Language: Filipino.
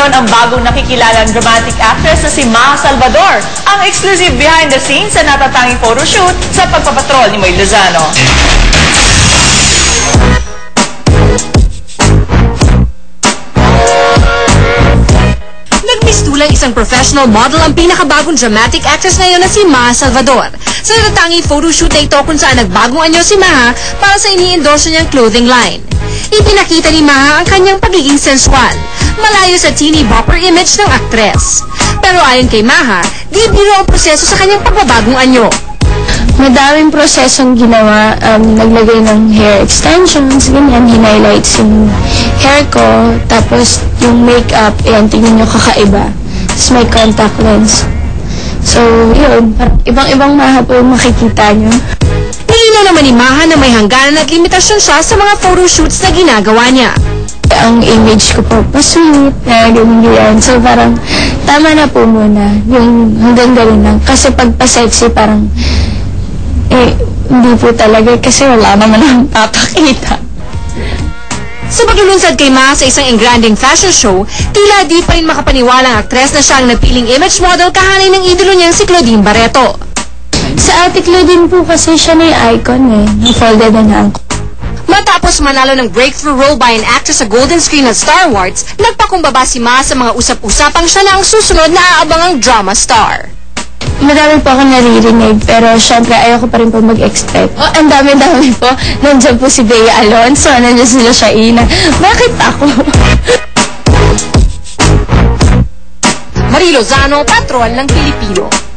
ngayon ang bagong nakikilalang dramatic actress na si Maha Salvador, ang exclusive behind the scenes sa natatanging photoshoot sa pagpapatrol ni Moy Lozano. Nagmistulang isang professional model ang pinakabagong dramatic actress ngayon na si Maha Salvador. Sa natatanging photoshoot na ito kung saan nagbagong anyo si Maha para sa ini-endorse niyang clothing line. Ipinakita ni Maha ang kanyang pagiging sensual, malayo sa teeny bopper image ng aktres. Pero ayon kay Maha, di biro ang proseso sa kanyang pagbabagong anyo. Madaming prosesong ginawa, naglagay ng hair extensions, ganyan, hinighlights yung hair ko, tapos yung makeup, ayan, tingnan nyo kakaiba. Tapos may contact lens. So, yun, ibang-ibang Maha po yung makikita nyo. Nilinaw naman ni Maha na may hangganan at limitasyon siya sa mga photoshoots na ginagawa niya. Ang image ko po, pa-sweet, ganyan. So, parang, tama na po muna, yung hanggang galing lang. Kasi pag pa-sexy, parang, hindi po talaga kasi wala naman ang papakita. Sa paglulunsad kay Maha sa isang engranding fashion show, tila di pa rin makapaniwala ang aktres na siya ang napiling image model kahanay ng idolo niyang si Claudine Barreto. Sa Ate Claudine po kasi siya na yung icon na-folded na ako. Matapos manalo ng breakthrough role by an actress sa Golden Screen at Star Awards, nagpakumbaba si Maha sa mga usap-usapang siya na ang susunod na aabangang drama star. Madami po akong naririnig, pero syempre ayoko pa rin po mag-expect. Ang dami-dami po. Nandiyan po si Bea Alonso, nandiyan sila Shaina. Bakit ako? Marie Lozano, Patrol ng Pilipino.